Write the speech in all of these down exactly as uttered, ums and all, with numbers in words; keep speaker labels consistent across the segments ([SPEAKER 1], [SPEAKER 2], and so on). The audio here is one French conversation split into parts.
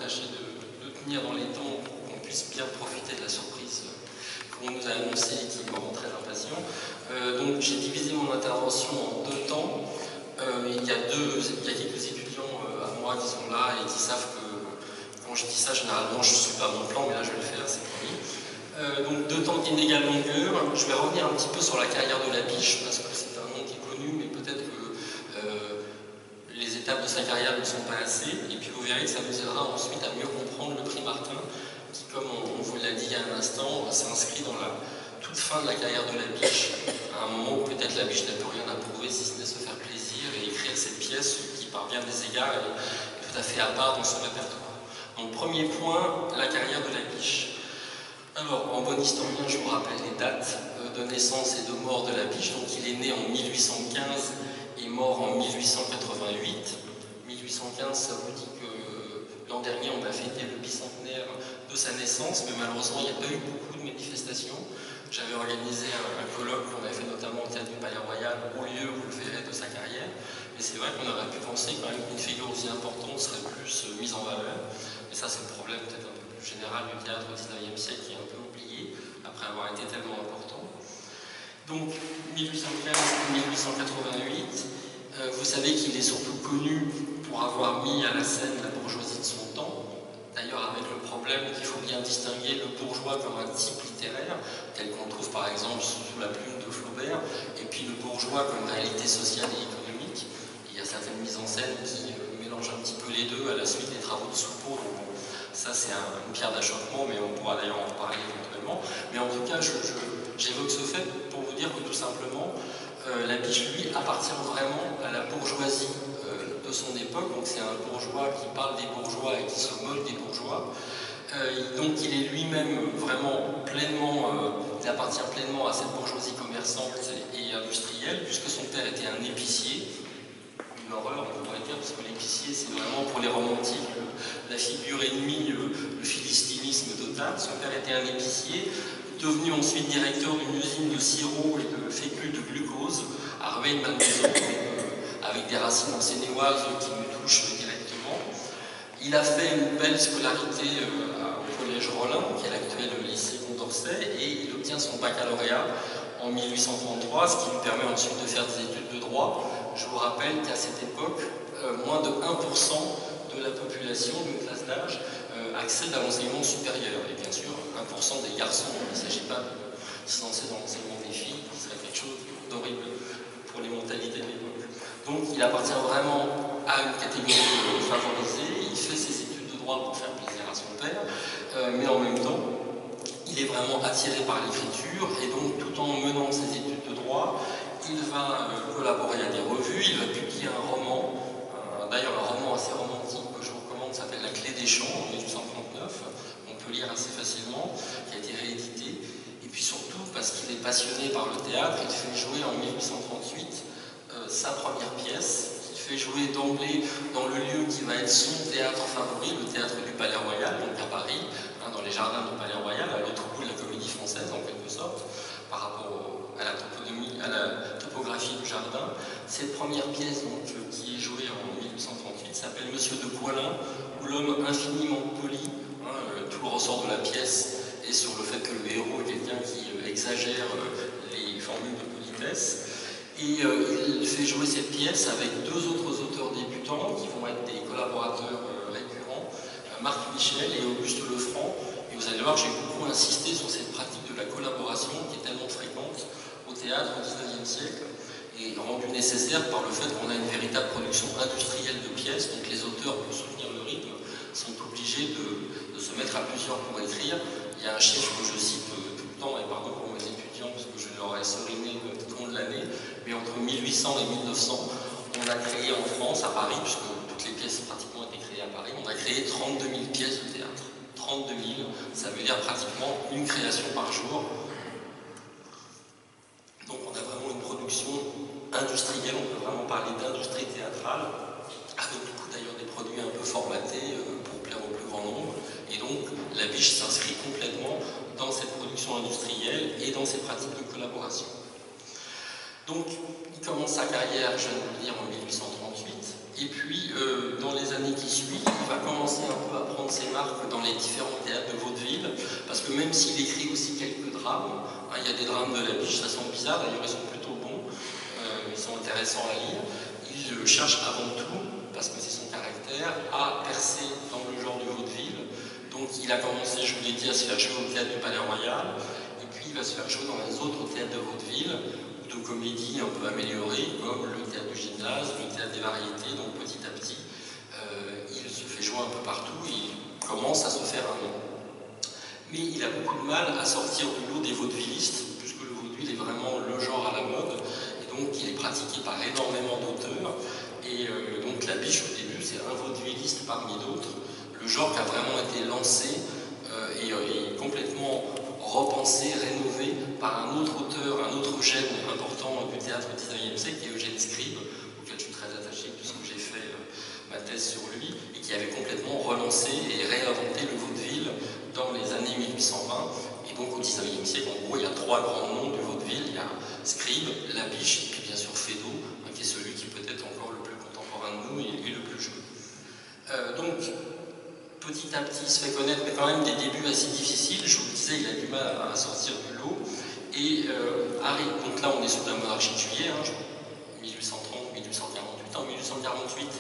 [SPEAKER 1] tâcher de, de tenir dans les temps pour qu'on puisse bien profiter de la surprise qu'on nous a annoncée et qui me rend très impatient. Euh, donc j'ai divisé mon intervention en deux temps. Euh, il, y a deux, il y a quelques étudiants euh, à moi qui sont là et qui savent que quand je dis ça, généralement je ne suis pas à mon plan, mais là je vais le faire, c'est promis. Euh, donc deux temps d'inégale longueur. Je vais revenir un petit peu sur la carrière de Labiche, parce que c'est un nom qui est connu, mais peut-être que euh, les étapes de sa carrière ne sont pas assez. Et puis vous verrez que ça nous aidera ensuite à mieux comprendre le prix Martin, qui, comme on, on vous l'a dit il y a un instant, s'inscrit dans la toute fin de la carrière de Labiche, à un moment où peut-être Labiche n'a plus rien à prouver si ce n'est se faire plaisir et écrire cette pièce qui, par bien des égards, est tout à fait à part dans ce répertoire. Donc premier point, la carrière de Labiche. Alors, en bon historien, je vous rappelle les dates de naissance et de mort de Labiche. Donc, il est né en mille huit cent quinze et mort en mille huit cent quatre-vingt-huit. mille huit cent quinze, ça vous dit que l'an dernier, on a fêté le bicentenaire de sa naissance, mais malheureusement, il n'y a pas eu beaucoup de manifestations. J'avais organisé un, un colloque qu'on avait fait notamment au théâtre du Palais Royal, au lieu, vous le verrez, de sa carrière. Et c'est vrai qu'on aurait pu penser quand même qu'une figure aussi importante serait plus mise en valeur. Et ça, c'est le problème peut-être un peu plus général du théâtre au dix-neuvième siècle qui est un peu oublié, après avoir été tellement important. Donc, mille huit cent quinze à mille huit cent quatre-vingt-huit, euh, vous savez qu'il est surtout connu pour avoir mis à la scène la bourgeoisie de son temps. D'ailleurs, avec le problème qu'il faut bien distinguer le bourgeois comme un type littéraire, tel qu'on le trouve par exemple sous la plume de Flaubert, et puis le bourgeois comme réalité sociale et économique. Il y a certaines mises en scène qui euh, mélangent un petit peu les deux à la suite des travaux de Soupeau. Donc bon, ça c'est un, une pierre d'achoppement, mais on pourra d'ailleurs en reparler éventuellement. Mais en tout cas, j'évoque ce fait pour vous dire que tout simplement, euh, Labiche, lui, appartient vraiment à la bourgeoisie euh, de son époque. Donc c'est un bourgeois qui parle des bourgeois et qui se moque des bourgeois. Euh, donc il est lui-même vraiment pleinement, euh, il appartient pleinement à cette bourgeoisie commerçante et, et industrielle, puisque son père était un épicier. Une horreur, on pourrait dire, parce que l'épicier, c'est vraiment pour les romantiques le, la figure ennemie, le, le philistinisme total. Son père était un épicier, devenu ensuite directeur d'une usine de sirop et de fécule de glucose à Rueil-Malmaison, euh, avec des racines ansénéoises qui nous touchent directement. Il a fait une belle scolarité euh, au collège Rollin, qui est l'actuel lycée Condorcet, et il obtient son baccalauréat en mille huit cent trente-trois, ce qui lui permet ensuite de faire des études de droit. Je vous rappelle qu'à cette époque, euh, moins de un pour cent de la population d'une classe d'âge euh, accède à l'enseignement supérieur. Et bien sûr, un pour cent des garçons, il ne s'agit pas de se lancer dans l'enseignement des filles, qui serait quelque chose d'horrible pour les mentalités de l'époque. Donc il appartient vraiment à une catégorie favorisée, il fait ses études de droit pour faire plaisir à son père, euh, mais en même temps, il est vraiment attiré par l'écriture, et donc tout en menant ses études de droit, il va euh, collaborer à des revues, il va publier un roman, euh, d'ailleurs un roman assez romantique que je vous recommande, s'appelle La Clé des Champs, en mille huit cent trente-neuf, on peut lire assez facilement, qui a été réédité, et puis surtout parce qu'il est passionné par le théâtre, il fait jouer en mille huit cent trente-huit euh, sa première pièce, qu'il fait jouer d'emblée dans le lieu qui va être son théâtre favori, le théâtre du Palais Royal, donc à Paris, hein, dans les jardins du Palais Royal, à l'autre bout de la Comédie Française en quelque sorte, par rapport au, à la toponymie, à la topographie du jardin. Cette première pièce donc, qui est jouée en mille huit cent trente-huit s'appelle Monsieur de Coislin, où l'homme infiniment poli, hein, euh, tout le ressort de la pièce est sur le fait que le héros est quelqu'un qui euh, exagère euh, les formules de politesse. Et euh, il fait jouer cette pièce avec deux autres auteurs débutants qui vont être des collaborateurs euh, récurrents, euh, Marc Michel et Auguste Lefranc. Et vous allez voir, j'ai beaucoup insisté sur cette pratique de la collaboration qui est tellement fréquente au théâtre au dix-neuvième siècle et rendue nécessaire par le fait qu'on a une véritable production industrielle de pièces. Donc les auteurs, pour soutenir le rythme, sont obligés de, de se mettre à plusieurs pour écrire. Il y a un chiffre que je cite euh, tout le temps, et pardon pour mes étudiants parce que je leur ai seriné tout au long de l'année, mais entre mille huit cents et mille neuf cents, on a créé en France, à Paris, puisque toutes les pièces pratiquement été créées à Paris, on a créé trente-deux mille pièces de théâtre. trente-deux mille, ça veut dire pratiquement une création par jour. Donc on a vraiment une production industrielle, on peut vraiment parler d'industrie théâtrale, avec du coup d'ailleurs des produits un peu formatés euh, pour plaire au plus grand nombre. Et donc Labiche s'inscrit complètement dans cette production industrielle et dans ces pratiques de collaboration. Donc, il commence sa carrière, je viens de vous le dire, en mille huit cent trente-huit, et puis, euh, dans les années qui suivent, il va commencer un peu à prendre ses marques dans les différents théâtres de vaudeville, parce que même s'il écrit aussi quelques drames, hein, il y a des drames de la biche, ça semble bizarre, d'ailleurs ils sont plutôt bons, euh, ils sont intéressants à lire, il cherche avant tout, parce que c'est son caractère, à percer dans le genre du vaudeville. Donc il a commencé, je vous l'ai dit, à se faire jouer au théâtre du Palais Royal, et puis il va se faire jouer dans les autres théâtres de vaudeville, de comédies un peu améliorées, comme le théâtre du Gymnase, le théâtre des variétés. Donc petit à petit, euh, il se fait jouer un peu partout, et il commence à se faire un nom. Mais il a beaucoup de mal à sortir du lot des vaudevillistes, puisque le vaudeville est vraiment le genre à la mode, et donc il est pratiqué par énormément d'auteurs. Et euh, donc la biche au début, c'est un vaudevilliste parmi d'autres. Le genre qui a vraiment été lancé euh, et, et complètement repensé, rénové par un autre auteur, un autre gène important du théâtre du dix-neuvième siècle, qui est Eugène Scribe, auquel je suis très attaché puisque j'ai fait euh, ma thèse sur lui, et qui avait complètement relancé et réinventé le vaudeville dans les années mille huit cent vingt. Et donc au dix-neuvième siècle, en gros, il y a trois grands noms du vaudeville. Il y a Scribe, La Biche, et puis bien sûr Feydeau, hein, qui est celui qui peut être encore le plus contemporain de nous et, et le plus jeune. Euh, donc, petit à petit, il se fait connaître, mais quand même des débuts assez difficiles. Je vous le disais, il a du mal à sortir du lot. Et euh, arrive, donc là, on est sous la monarchie de Juillet, hein, mille huit cent trente mille huit cent quarante-huit. En mille huit cent quarante-huit,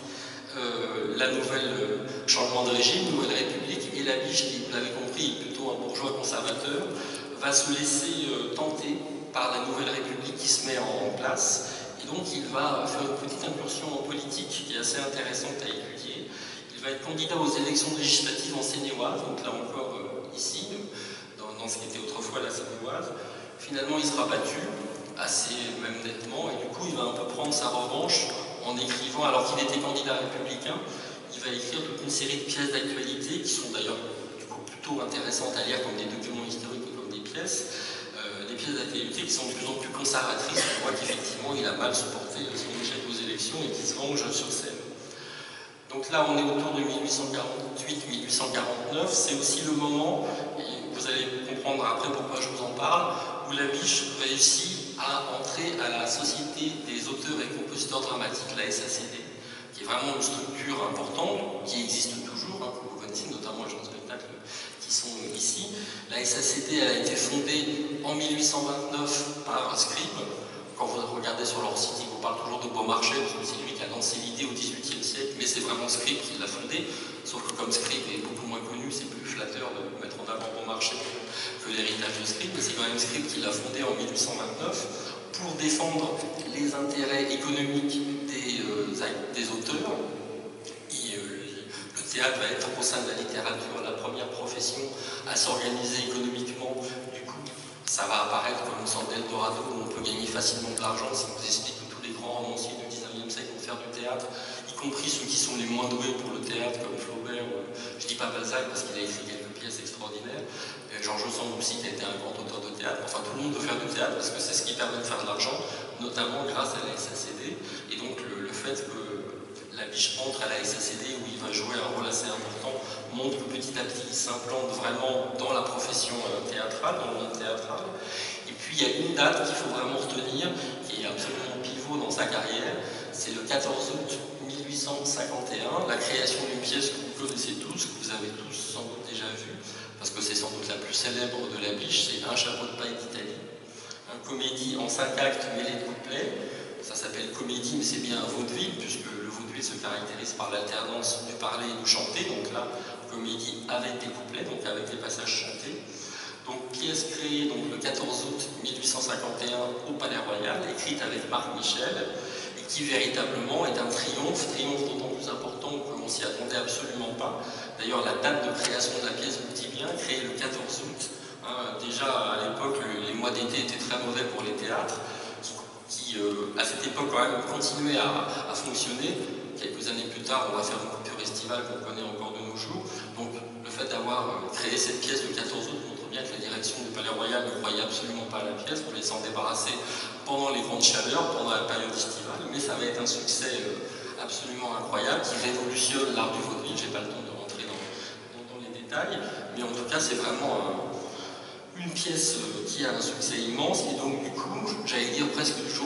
[SPEAKER 1] euh, la nouvelle euh, changement de régime, nouvelle république, et la biche, qui, vous l'avez compris, est plutôt un bourgeois conservateur, va se laisser euh, tenter par la nouvelle république qui se met en place. Et donc, il va faire une petite incursion en politique qui est assez intéressante à étudier. Il va être candidat aux élections législatives en Seine-et-Oise, donc là encore euh, ici, dans, dans ce qui était autrefois la Seine-et-Oise. Finalement, il sera battu, assez même nettement, et du coup, il va un peu prendre sa revanche en écrivant, alors qu'il était candidat républicain, il va écrire toute une série de pièces d'actualité qui sont d'ailleurs du coup plutôt intéressantes à lire comme des documents historiques que comme des pièces. Euh, des pièces d'actualité qui sont de plus en plus conservatrices. On voit qu'effectivement, il a mal supporté son échec aux élections et qu'il se venge sur scène. Donc là, on est autour de mille huit cent quarante-huit mille huit cent quarante-neuf. C'est aussi le moment, et vous allez comprendre après pourquoi je vous en parle, où la biche réussit à entrer à la Société des auteurs et compositeurs dramatiques, la S A C D, qui est vraiment une structure importante, qui existe toujours, hein, comme vous connaissez, notamment les gens de spectacle qui sont ici. La S A C D elle a été fondée en mille huit cent vingt-neuf par Scribe. Quand vous regardez sur leur site, ils vous parlent toujours de Beaumarchais, parce que c'est lui qui a lancé l'idée au dix-huitième siècle, mais c'est vraiment Scribe qui l'a fondé. Sauf que comme Scribe est beaucoup moins connu, c'est plus flatteur de mettre en avant Beaumarchais que, que l'héritage de Scribe, mais c'est quand même Scribe qui l'a fondé en mille huit cent vingt-neuf pour défendre les intérêts économiques des, euh, des auteurs. Et, euh, le théâtre va être au sein de la littérature la première profession à s'organiser économiquement. Du coup, ça va apparaître comme une sorte d'Eldorado où on peut gagner facilement de l'argent. Si on vous explique que tous les grands romanciers du dix-neuvième siècle vont faire du théâtre, y compris ceux qui sont les moins doués pour le théâtre, comme Flaubert, ou, je ne dis pas Balzac parce qu'il a écrit quelques pièces extraordinaires, Georges Sand aussi qui a été un grand auteur de théâtre. Enfin, tout le monde peut faire du théâtre parce que c'est ce qui permet de faire de l'argent, notamment grâce à la S A C D. Et donc le, le fait que la biche entre à la S A C D où il va jouer un rôle assez important montre que petit à petit il s'implante vraiment dans la profession théâtrale, dans le monde théâtral. Et puis il y a une date qu'il faut vraiment retenir, qui est absolument pivot dans sa carrière, c'est le quatorze août mille huit cent cinquante et un, la création d'une pièce que vous connaissez tous, que vous avez tous sans doute déjà vue, parce que c'est sans doute la plus célèbre de la biche, c'est Un chapeau de paille d'Italie. Une comédie en cinq actes mêlés de couplets. Ça s'appelle comédie, mais c'est bien un vaudeville, puisque le vaudeville se caractérise par l'alternance du parler et du chanter. Donc là, comédie avec des couplets, donc avec des passages chantés. Donc pièce créée donc, le quatorze août mille huit cent cinquante et un au Palais Royal, écrite avec Marc Michel, et qui véritablement est un triomphe, triomphe d'autant plus important qu'on ne s'y attendait absolument pas. D'ailleurs, la date de création de la pièce vous dit bien, créée le quatorze août. Hein, déjà, à l'époque, les mois d'été étaient très mauvais pour les théâtres, qui, euh, à cette époque, quand même, continuaient à, à fonctionner. Quelques années plus tard, on va faire une coupure estivale qu'on connaît encore de nos jours. Donc, le fait d'avoir créé cette pièce le quatorze août montre bien que la direction du Palais Royal ne croyait absolument pas à la pièce, voulait s'en débarrasser pendant les grandes chaleurs, pendant la période estivale, mais ça va être un succès euh, absolument incroyable qui révolutionne l'art du vaudeville. Je n'ai pas le temps de rentrer dans, dans, dans les détails, mais en tout cas, c'est vraiment un, une pièce qui a un succès immense, et donc du coup, j'allais dire presque du jour au lendemain,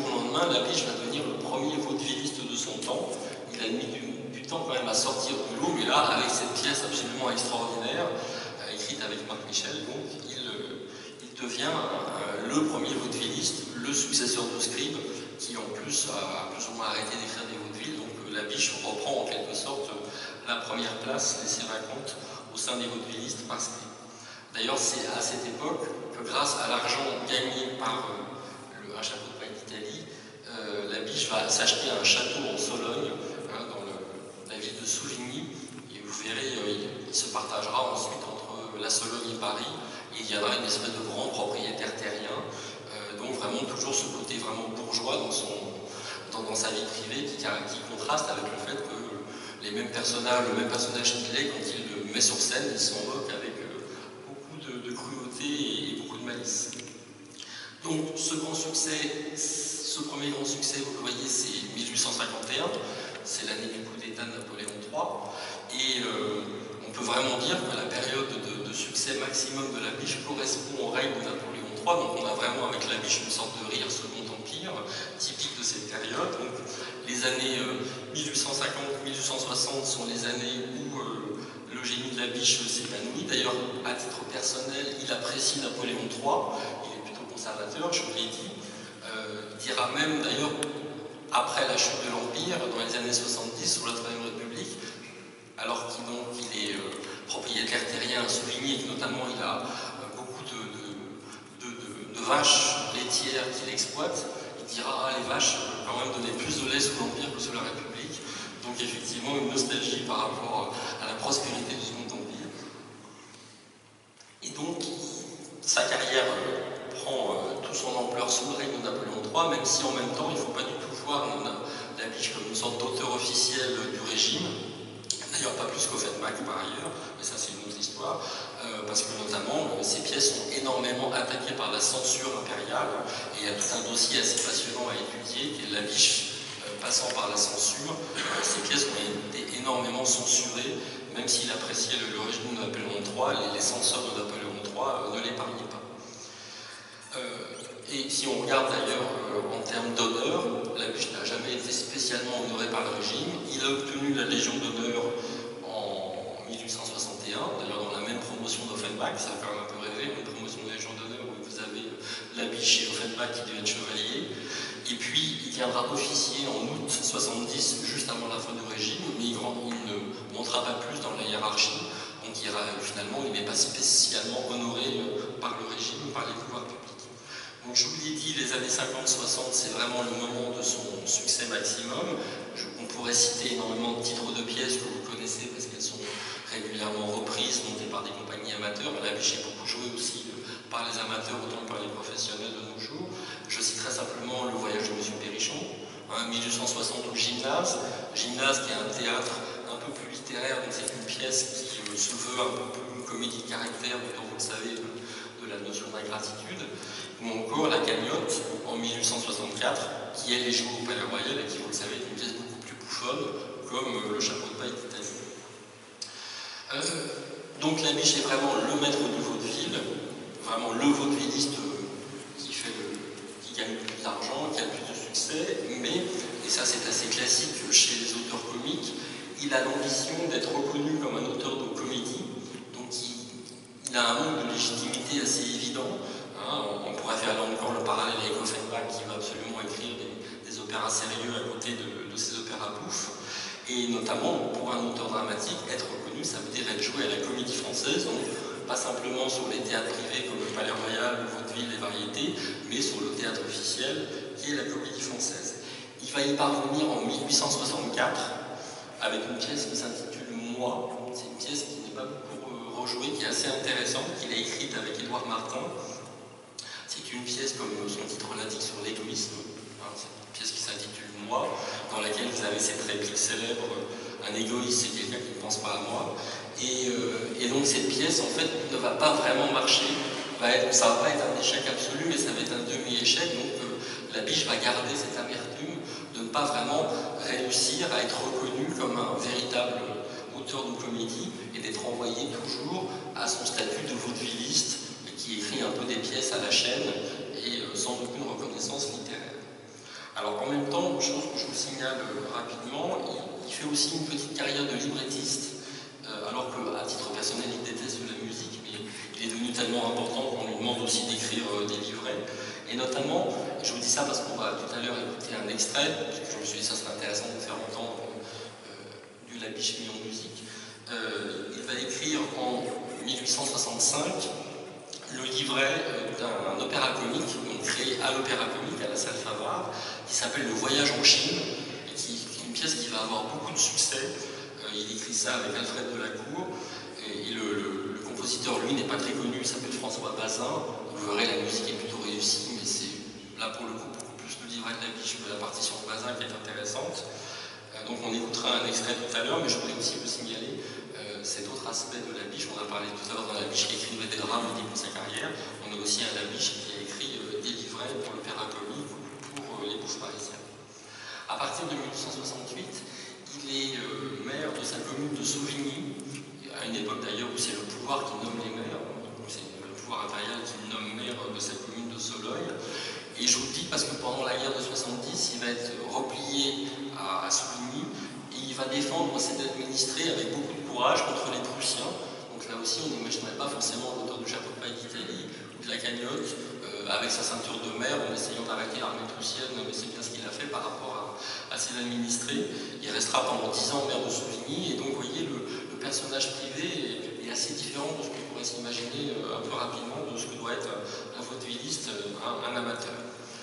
[SPEAKER 1] lendemain, la Biche va devenir le premier vaudevilliste de son temps. Il a mis du, du temps quand même à sortir du lot, mais là, avec cette pièce absolument extraordinaire, euh, écrite avec Marc Michel, donc, il, euh, il devient euh, le premier vaudevilliste, le successeur de Scribe, qui en plus a plus ou moins arrêté d'écrire des vaudevilles. Donc euh, la Biche reprend en quelque sorte euh, la première place laissée vacante au sein des vaudevillistes par Scribe. D'ailleurs, c'est à cette époque que grâce à l'argent gagné par euh, le, un chapeau de paille d'Italie, euh, la Biche va s'acheter un château en Sologne, hein, dans le, la ville de Souvigny, et vous verrez, euh, il, il se partagera ensuite entre la Sologne et Paris, et il y aura une espèce de grand propriétaire terrien, euh, donc vraiment toujours ce côté vraiment bourgeois dans, son, dans, dans sa vie privée, qui, qui contraste avec le fait que les mêmes personnages, le même personnage qu'il est, quand il le met sur scène, il s'en moque avec de, de cruauté et beaucoup de malice. Donc ce grand succès, ce premier grand succès, vous le voyez, c'est mille huit cent cinquante et un, c'est l'année du coup d'État de Napoléon trois, et euh, on peut vraiment dire que la période de, de succès maximum de la Biche correspond au règne de Napoléon trois, donc on a vraiment avec la Biche une sorte de rire second empire, typique de cette période. Donc les années euh, mille huit cent cinquante à mille huit cent soixante sont les années où euh, le génie de la Biche s'épanouit. D'ailleurs, à titre personnel, il apprécie Napoléon trois, il est plutôt conservateur, je vous l'ai dit. Euh, il dira même, d'ailleurs, après la chute de l'Empire, dans les années soixante-dix, sous la Troisième République, alors qu'il il est euh, propriétaire terrien à Souvigny, et que notamment il a euh, beaucoup de, de, de, de, de vaches laitières qu'il exploite, il dira « Ah, les vaches, euh, quand même, donnaient plus de lait sous l'Empire que sous la République ». Donc effectivement, une nostalgie par rapport à la prospérité du Second Empire. Et donc, sa carrière euh, prend euh, toute son ampleur sous le règne de Napoléon trois, même si en même temps, il ne faut pas du tout voir la Biche comme une sorte d'auteur officiel du régime. D'ailleurs, pas plus qu'Offenbach par ailleurs, mais ça c'est une autre histoire, euh, parce que notamment, euh, ces pièces sont énormément attaquées par la censure impériale, et il y a tout un dossier assez passionnant à étudier, qui est la Biche passant par la censure. Ces pièces ont été énormément censurées, même s'il appréciait le, le régime de Napoléon trois, les, les censeurs de Napoléon trois euh, ne l'épargnaient pas. Euh, et si on regarde d'ailleurs euh, en termes d'honneur, la Biche n'a jamais été spécialement honorée par le régime. Il a obtenu la Légion d'honneur en mille huit cent soixante et un, d'ailleurs dans la même promotion d'Offenbach, ça fait quand même un peu rêver, une promotion de Légion d'honneur où vous avez la Biche et Offenbach qui deviennent chevaliers. Et puis, il viendra officier en août soixante-dix, juste avant la fin du régime, mais il, il ne montera pas plus dans la hiérarchie, donc il, finalement, il n'est pas spécialement honoré par le régime, par les pouvoirs publics. Donc je vous l'ai dit, les années cinquante soixante, c'est vraiment le moment de son succès maximum. Je, on pourrait citer énormément de titres de pièces que vous connaissez, parce qu'elles sont régulièrement reprises, montées par des compagnies amateurs. La Biche est beaucoup jouée aussi par les amateurs, autant que par les professionnels de nos jours. Je citerai simplement Le Voyage de Monsieur Perrichon, hein, mille huit cent soixante au Gymnase. Gymnase qui est un théâtre un peu plus littéraire, donc c'est une pièce qui euh, se veut un peu plus une comédie de caractère, dont vous le savez, de, de la notion d'ingratitude. Ou encore La Cagnotte en mille huit cent soixante-quatre, qui elle est jouée au Palais Royal et qui, vous le savez, est une pièce beaucoup plus bouffonne, comme euh, Le Chapeau de paille d'Italie. Euh, donc la Biche est vraiment le maître du vaudeville, vraiment le vaudevilliste qui, fait le, qui gagne le plus d'argent, qui a le plus de succès, mais, et ça c'est assez classique chez les auteurs comiques, il a l'ambition d'être reconnu comme un auteur de comédie, donc il, il a un manque de légitimité assez évident. Hein, on, on pourrait faire là encore le parallèle avec Offenbach qui va absolument écrire des, des opéras sérieux à côté de, de ses opéras bouffe. Et notamment, pour un auteur dramatique, être reconnu, ça veut dire être joué à la Comédie Française, donc pas simplement sur les théâtres privés comme le Palais Royal, le Vaudeville, les variétés, mais sur le théâtre officiel, qui est la Comédie Française. Il va y parvenir en mille huit cent soixante-quatre, avec une pièce qui s'intitule Moi. C'est une pièce qui n'est pas beaucoup rejouée, qui est assez intéressante, qu'il a écrite avec Édouard Martin. C'est une pièce, comme son titre l'indique, sur l'égoïsme. C'est une pièce qui s'intitule Moi, dans laquelle vous avez cette réplique célèbre, un égoïste, c'est quelqu'un qui ne pense pas à moi. Et, euh, et donc cette pièce, en fait, ne va pas vraiment marcher. Va être, ça ne va pas être un échec absolu, mais ça va être un demi-échec. Donc euh, la Biche va garder cette amertume de ne pas vraiment réussir à être reconnu comme un véritable auteur de comédie et d'être envoyé toujours à son statut de vaudevilliste qui écrit un peu des pièces à la chaîne et euh, sans aucune reconnaissance littéraire. Alors signale euh, rapidement, il, il fait aussi une petite carrière de librettiste, euh, alors qu'à titre personnel, il déteste la musique, mais il est devenu tellement important qu'on lui demande aussi d'écrire euh, des livrets. Et notamment, je vous dis ça parce qu'on va tout à l'heure écouter un extrait, parce que je me suis dit que ça serait intéressant de faire entendre euh, du Labiche mis en musique. Euh, il va écrire en mille huit cent soixante-cinq le livret d'un opéra comique, donc créé à l'opéra comique, à la salle Favard, qui s'appelle Le Voyage en Chine, et qui, qui est une pièce qui va avoir beaucoup de succès. Euh, il écrit ça avec Alfred Delacour, et, et le, le, le compositeur, lui, n'est pas très connu, il s'appelle François Bazin. Vous verrez, la musique est plutôt réussie, mais c'est là pour le coup beaucoup plus le livret de Labiche que la partition de Bazin qui est intéressante. Euh, donc on écoutera un extrait tout à l'heure, mais je voulais aussi vous signaler cet autre aspect de Labiche. On a parlé tout à l'heure d'un Labiche qui écrivait des drames au début de sa carrière. On a aussi un Labiche qui a écrit euh, des livrets pour l'opéra comique ou pour euh, les Bouffes parisiens. À partir de mille huit cent soixante-huit, il est euh, maire de sa commune de Sauvigny, à une époque d'ailleurs où c'est le pouvoir qui nomme les maires, c'est le pouvoir impérial qui nomme maire de sa commune de Sologne. Et je vous le dis parce que pendant la guerre de soixante-dix, il va être replié à, à Souvigny et il va défendre cette administrée avec beaucoup de courage contre les Prussiens. Donc là aussi, on n'imaginerait pas forcément l'auteur du chapeau de paille d'Italie ou de la cagnotte euh, avec sa ceinture de mer en essayant d'arrêter l'armée prussienne, mais c'est bien ce qu'il a fait par rapport à, à ses administrés. Il restera pendant dix ans maire de Souvigny et donc vous voyez, le, le personnage privé est, est assez différent de ce qu'on pourrait s'imaginer euh, un peu rapidement de ce que doit être un vaudevilliste, un, un amateur.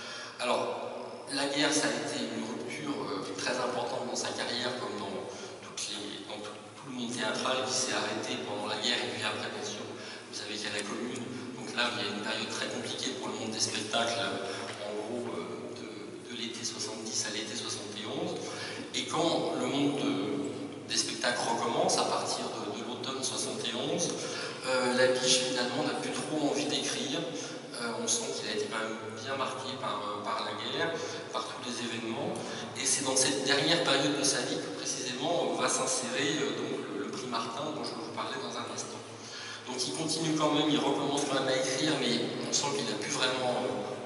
[SPEAKER 1] Alors, la guerre, ça a été une rupture euh, très importante dans sa carrière, comme dans, toutes les, dans tout, tout le monde théâtral qui s'est arrêté pendant la guerre et puis après, bien sûr, vous savez qu'il y a la Commune. Donc là, il y a une période très compliquée pour le monde des spectacles, en gros, euh, de, de l'été soixante-dix à l'été soixante et onze. Et quand le monde de, des spectacles recommence, à partir de, de l'automne soixante et onze, euh, Labiche, finalement, n'a plus trop envie d'écrire. Euh, on sent qu'il a été quand même bien marqué par, euh, par la guerre, par tous les événements. Et c'est dans cette dernière période de sa vie que précisément va s'insérer euh, donc le, le prix Martin dont je vais vous parler dans un instant. Donc il continue quand même, il recommence quand même à écrire, mais on sent qu'il n'a plus vraiment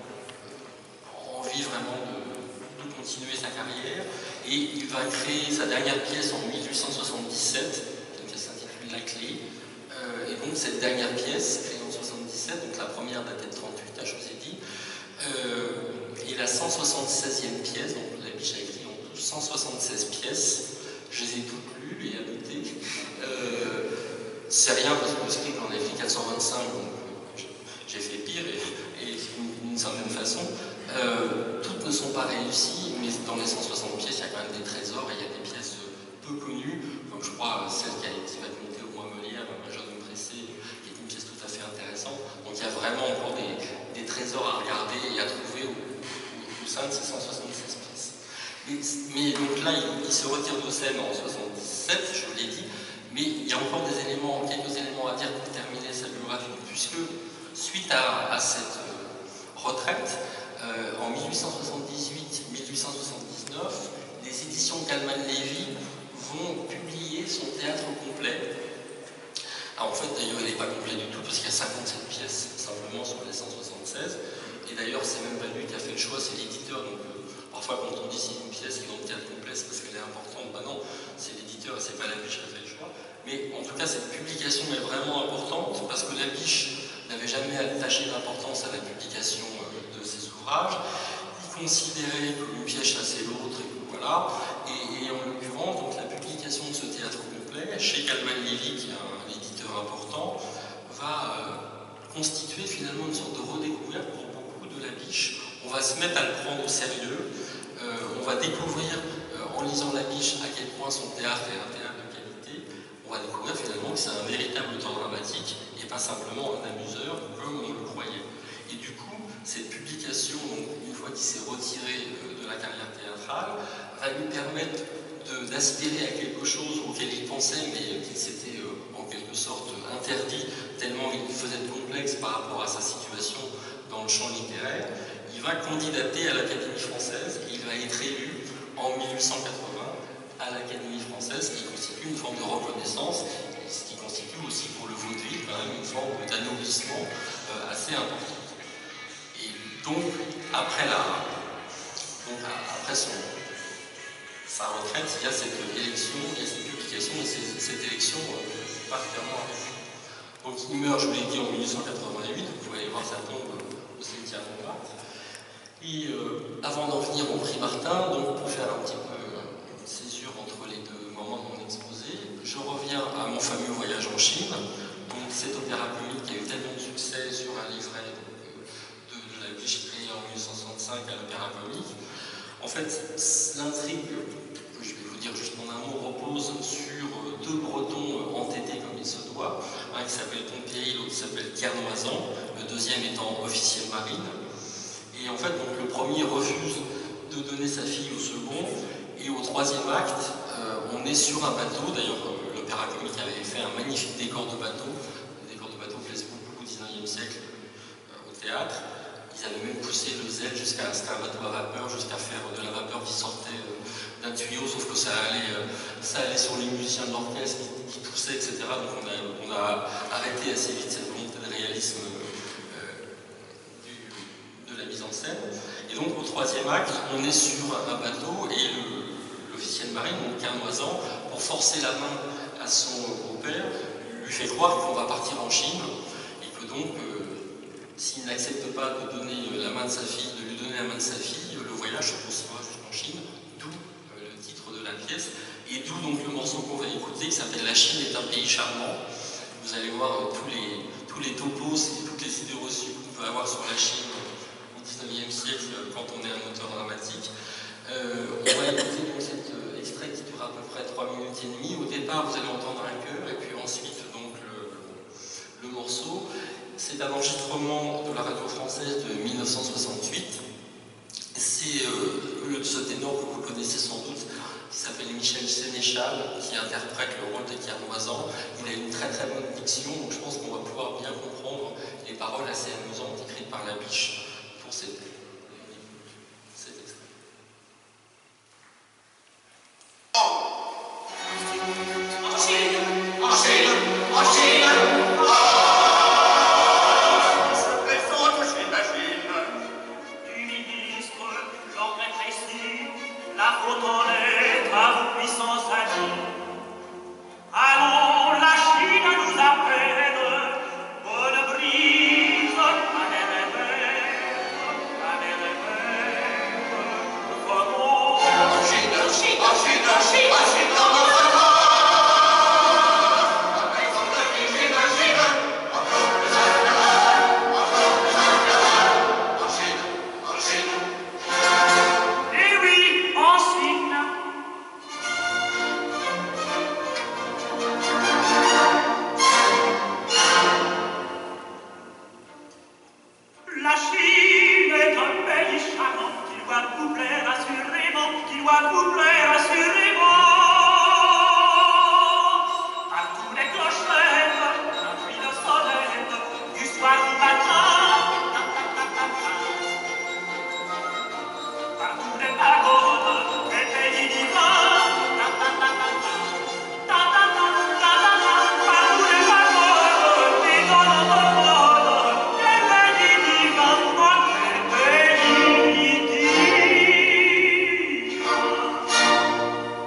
[SPEAKER 1] euh, envie vraiment de, de continuer sa carrière. Et il va créer sa dernière pièce en mille huit cent soixante-dix-sept, qui s'intitule La Clé. Euh, et donc cette dernière pièce, créée en soixante-dix-sept, donc la première datait de trente-huit, je vous ai dit, euh, et la cent soixante-seizième pièce, donc Labiche a écrit en tout cent soixante-seize pièces, je les ai toutes lues et annotées. Euh, c'est rien parce que le script en a écrit quatre cent vingt-cinq, donc j'ai fait pire et, et d'une certaine façon. Euh, toutes ne sont pas réussies, mais dans les cent soixante pièces, il y a quand même des trésors et il y a des pièces peu connues, comme je crois celle qui, a, qui va être montée au mois Molière, un jeune homme pressé, qui est une pièce tout à fait intéressante. Donc il y a vraiment encore des, des trésors à regarder et à trouver au, au sein de ces cent soixante-seize pièces. Mais, mais donc là, il, il se retire de scène en soixante-dix-sept, je vous l'ai dit, mais il y a encore des éléments, quelques éléments à dire pour terminer sa biographie, puisque suite à, à cette euh, retraite, euh, en mille huit cent soixante-dix-huit mille huit cent soixante-dix-neuf, les éditions Calman-Lévy vont publier son théâtre complet. Alors, en fait, d'ailleurs, il n'est pas complet du tout, parce qu'il y a cinquante-sept pièces, simplement, sur les cent soixante-seize. Et d'ailleurs, c'est même pas lui qui a fait le choix, c'est l'éditeur. Donc, euh, parfois, quand on dit c'est une pièce qui est dans le théâtre complet, c'est parce qu'elle est importante. Ben non, c'est l'éditeur et c'est pas Labiche qui a fait le choix. Mais en tout cas, cette publication est vraiment importante, parce que Labiche n'avait jamais attaché d'importance à la publication euh, de ses ouvrages. Il considérait que l'une pièce chassait l'autre, et voilà. Et, et en l'occurrence, donc, la publication de ce théâtre complet, chez Calman-Lévy, qui est un éditeur important, va euh, constituer finalement une sorte de redécouverte pour beaucoup de Labiche. On va se mettre à le prendre au sérieux. Euh, on va découvrir, euh, en lisant Labiche, à quel point son théâtre est un théâtre de qualité. On va découvrir finalement que c'est un véritable auteur dramatique et pas simplement un amuseur, comme on le croyait. Et du coup, cette publication, donc, une fois qu'il s'est retiré euh, de la carrière théâtrale, va lui permettre d'aspirer à quelque chose auquel il pensait, mais qu'il s'était euh, en quelque sorte interdit, tellement il faisait de complexe par rapport à sa situation dans le champ littéraire. Il va candidater à l'Académie française et il va être élu en mille huit cent quatre-vingts à l'Académie française, qui constitue une forme de reconnaissance, ce qui constitue aussi pour le vaudeville quand même une forme d'anoblissement euh, assez importante. Et donc, après, la, donc, après son sa retraite, il y a cette élection, il y a cette publication de cette, cette élection euh, particulièrement importante. Donc il meurt, je vous l'ai dit, en mille huit cent quatre-vingt-huit, vous pouvez aller voir sa tombe au cimetière de Montmartre. Et euh, avant d'en venir au prix Martin, donc pour faire un petit peu une césure entre les deux moments de mon exposé, je reviens à mon fameux voyage en Chine. Donc cet opéra comique qui a eu tellement de succès sur un livret donc, de, de la biche créée en mille huit cent soixante-cinq à l'opéra comique. En fait, l'intrigue, je vais vous dire juste en un mot, repose sur deux Bretons entêtés comme il se doit. Un qui s'appelle Pompéi, l'autre qui s'appelle Kernoisan, le deuxième étant officier de marine. Et en fait, donc, le premier refuse de donner sa fille au second. Et au troisième acte, euh, on est sur un bateau. D'ailleurs, l'opéra comique avait fait un magnifique décor de bateau. Le décor de bateau plaisait beaucoup au dix-neuvième siècle euh, au théâtre. Ils avaient même poussé le zèle jusqu'à un bateau à vapeur, jusqu'à faire de la vapeur qui sortait d'un tuyau, sauf que ça allait, ça allait sur les musiciens de l'orchestre qui, qui poussaient, et cetera. Donc on a, on a arrêté assez vite cette volonté de réalisme euh, du, de la mise en scène. Et donc au troisième acte, on est sur un bateau et l'officier de marine, donc Kernoisan, pour forcer la main à son beau-père, lui fait croire qu'on va partir en Chine et que donc euh, s'il n'accepte pas de donner la main de sa fille, de lui donner la main de sa fille, le voyage se poursuivra jusqu'en Chine, d'où euh, le titre de la pièce, et d'où donc le morceau qu'on va écouter, qui s'appelle « La Chine est un pays charmant ». Vous allez voir euh, tous, les, tous les topos et toutes les idées reçues qu'on peut avoir sur la Chine au dix-neuvième siècle euh, quand on est un auteur dramatique. Euh, on va écouter donc cet euh, extrait qui dure à peu près trois minutes et demie. Au départ, vous allez entendre un chœur, et puis ensuite donc le, le morceau. C'est un enregistrement de la radio française de mille neuf cent soixante-huit. C'est euh, ce ténor que vous connaissez sans doute, qui s'appelle Michel Sénéchal, qui interprète le rôle de Kernoisan. Il a une très très bonne diction, donc je pense qu'on va pouvoir bien comprendre les paroles assez amusantes écrites par la biche pour cette, cet extrait.
[SPEAKER 2] En Chine, en Chine, en Chine, la faute en est à vos puissants amis. Allons, la Chine nous appelle, bonne brise, à des rêves, à des rêves. Votons en Chine, en Chine, en Chine, en Chine, en Chine, dans nos votants. La maison de Chine, en Chine, encore plus infernal, encore plus infernal, en Chine, en Chine. Eh oui, en Chine. La Chine est un pays charmant qui doit vous plaire assurément, qui doit vous plaire assurément. À tous les clochettes, un puits de sonnette, du soir au matin. Par tous les pagodes, les pays divins. Par tous les pagodes, les donnes de mode, les pays divins, les pays divins.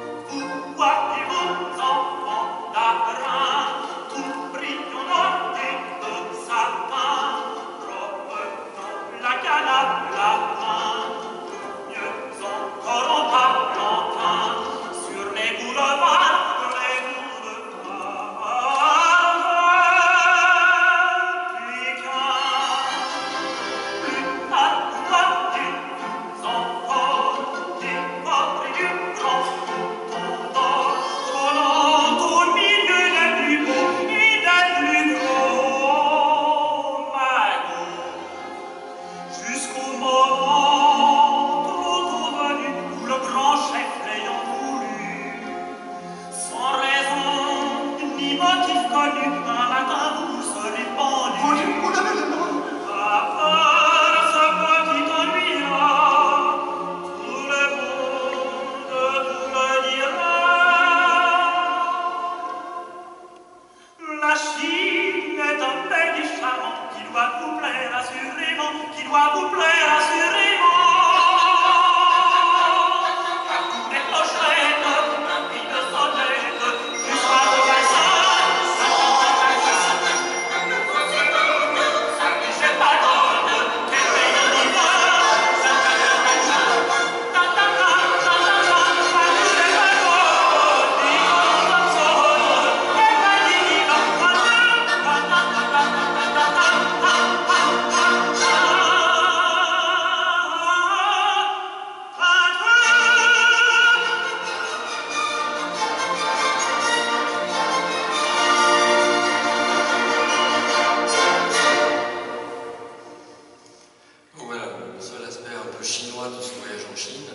[SPEAKER 1] ce voyage en Chine.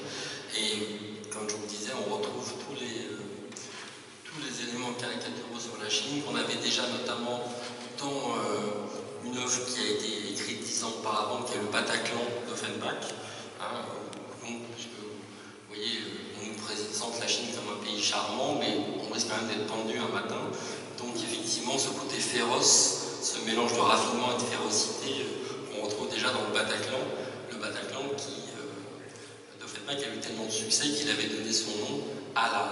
[SPEAKER 1] Et comme je vous le disais, on retrouve tous les, euh, tous les éléments caricaturaux sur la Chine qu'on avait déjà notamment dans euh, une œuvre qui a été écrite dix ans auparavant, qui est le Bataclan d'Offenbach. Hein, donc, vous voyez, on nous présente la Chine comme un pays charmant, mais on risque quand même d'être pendu un matin. Donc effectivement, ce côté féroce, ce mélange de raffinement et de férocité euh, qu'on retrouve déjà dans le Bataclan. Le Bataclan qui, euh, d'Offenbach, a eu tellement de succès qu'il avait donné son nom à la,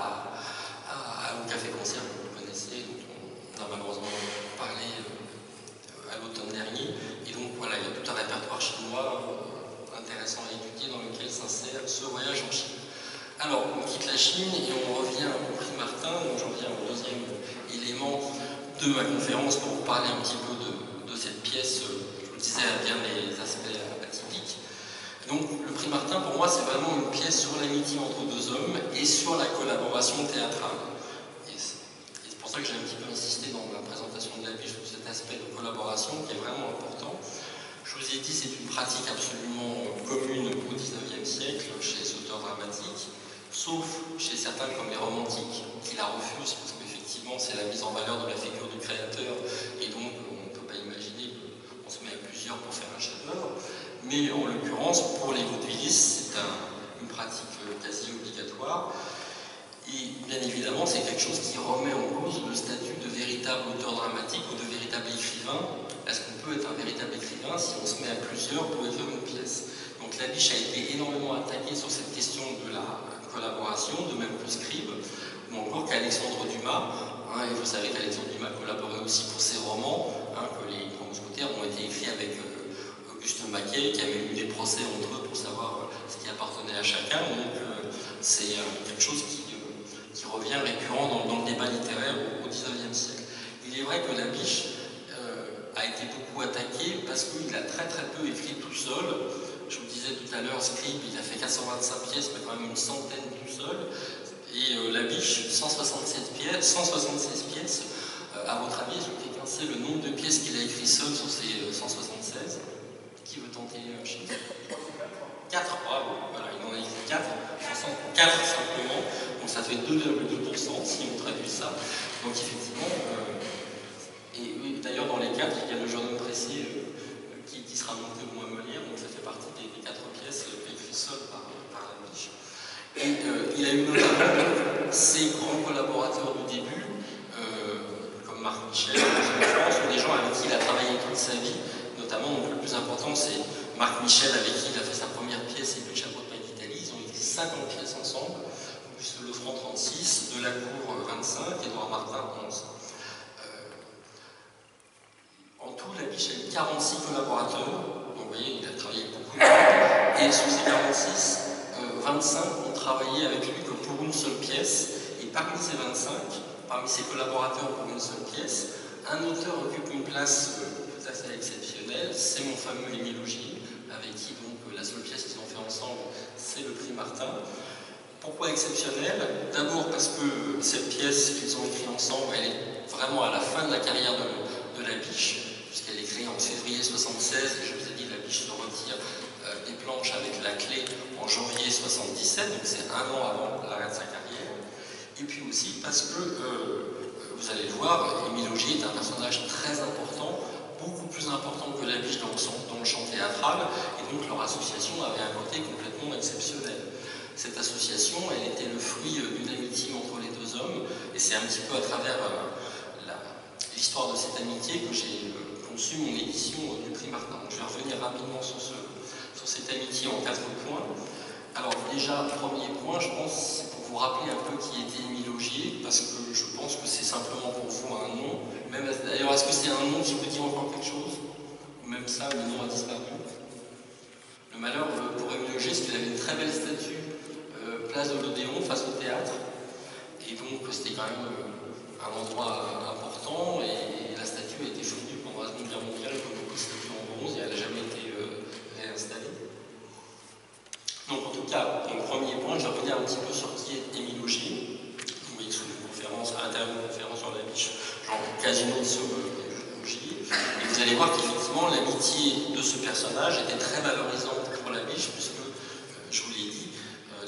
[SPEAKER 1] à, au café-concert que vous connaissez, dont on a malheureusement parlé euh, à l'automne dernier. Et donc voilà, il y a tout un répertoire chinois euh, intéressant à étudier dans lequel s'insère ce voyage en Chine. Alors, on quitte la Chine et on revient au prix Martin, donc j'en viens au deuxième élément de ma conférence pour vous parler un petit peu de, de cette pièce, je vous le disais, à bien des aspects atypiques. Donc, le prix Martin, pour moi, c'est vraiment une pièce sur l'amitié entre deux hommes et sur la collaboration théâtrale. Et c'est pour ça que j'ai un petit peu insisté dans ma présentation de la biche sur cet aspect de collaboration qui est vraiment important. Je vous ai dit, c'est une pratique absolument commune au dix-neuvième siècle chez les auteurs dramatiques, sauf chez certains comme les romantiques, qui la refusent, parce qu'effectivement c'est la mise en valeur de la figure du créateur, et donc on ne peut pas imaginer qu'on se met à plusieurs pour faire un chef-d'œuvre. Mais en l'occurrence, pour les vaudevillistes, c'est un, une pratique quasi obligatoire. Et bien évidemment, c'est quelque chose qui remet en cause le statut de véritable auteur dramatique ou de véritable écrivain. Est-ce qu'on peut être un véritable écrivain si on se met à plusieurs pour écrire une pièce? Donc la biche a été énormément attaquée sur cette question de la collaboration, de même que Scribe, ou encore qu'Alexandre Dumas, hein, et vous savez qu'Alexandre Dumas collaborait aussi pour ses romans, hein, que les Grands Mousquetaires ont été écrits avec euh, Auguste Maquet, qui avait eu des procès entre eux pour savoir euh, ce qui appartenait à chacun, donc euh, c'est euh, quelque chose qui, euh, qui revient récurrent dans, dans le débat littéraire au, au dix-neuvième siècle. Il est vrai que la biche euh, a été beaucoup attaqué parce qu'il a très très peu écrit tout seul. Je vous disais tout à l'heure, Scribe, il a fait quatre cent vingt-cinq pièces, mais quand même une centaine tout seul. Et euh, la biche, cent soixante-sept pièces, cent soixante-seize pièces. Euh, à votre avis, est-ce que quelqu'un sait le nombre de pièces qu'il a écrit seul sur ces euh, cent soixante-seize? Qui veut tenter un chiffre? quatre, bravo. Voilà, il en a écrit quatre. quatre simplement. Donc ça fait deux virgule deux pour cent si on traduit ça. Donc effectivement, euh, et oui, d'ailleurs dans les quatre, il y a le jeune homme pressé euh, qui, qui sera monté au moins Molière, donc ça fait partie des, des quatre pièces euh, écrites seul par, par la biche. Et euh, il a eu notamment ses grands collaborateurs du début, euh, comme Marc Michel, en France, ou des gens avec qui il a travaillé toute sa vie, notamment, donc le plus important, c'est Marc Michel, avec qui il a fait sa première pièce, et puis le chapeau de Paille d'Italie. Ils ont écrit cinquante pièces ensemble, Auguste Lefranc trente-six, Delacour vingt-cinq, Édouard Martin onze. En tout, la biche a eu quarante-six collaborateurs, donc vous voyez, il a travaillé beaucoup de temps, et sur ces quarante-six, euh, vingt-cinq ont travaillé avec lui que pour une seule pièce, et parmi ces vingt-cinq, parmi ses collaborateurs pour une seule pièce, un auteur occupe une place euh, tout à fait exceptionnelle, c'est mon fameux Émile Augier, avec qui donc euh, la seule pièce qu'ils ont fait ensemble, c'est le prix Martin. Pourquoi exceptionnelle? D'abord parce que cette pièce qu'ils ont écrite ensemble, elle est vraiment à la fin de la carrière de, de la biche, puisqu'elle est créée en février soixante-seize, et je vous ai dit, la biche se retire euh, des planches avec la clé en janvier soixante-dix-sept, donc c'est un an avant l'arrêt de sa carrière. Et puis aussi parce que, euh, vous allez le voir, Émile Augier est un personnage très important, beaucoup plus important que la biche dans le, dans le chant théâtral, et donc leur association avait un côté complètement exceptionnel. Cette association, elle était le fruit d'une amitié entre les deux hommes, et c'est un petit peu à travers euh, l'histoire de cette amitié que j'ai euh, conçu mon édition euh, du prix Martin. Donc, je vais revenir rapidement sur, ce, sur cette amitié en quatre points. Alors déjà, premier point, je pense, c'est pour vous rappeler un peu qui était Émile Augier, parce que je pense que c'est simplement pour vous un nom. D'ailleurs, est-ce que c'est un nom qui vous dit encore quelque chose? Ou même ça, le nom a disparu. Le malheur pour Émile Augier, c'est qu'il avait une très belle statue euh, place de l'Odéon face au théâtre. Et donc, c'était quand même euh, un endroit euh, important. Et, et la statue a été fondue pendant la Seconde Guerre mondiale comme beaucoup de statues en bronze et elle n'a jamais été euh, réinstallée. Donc, en tout cas, mon premier point, je vais revenir un petit peu sur qui est Émile Augier. Vous voyez sous une conférence, à l'intérieur d'une conférence sur la biche, genre quasiment sur euh, Augier. Et vous allez voir qu'effectivement, l'amitié de ce personnage était très valorisante pour la biche, puisque, euh, je vous l'ai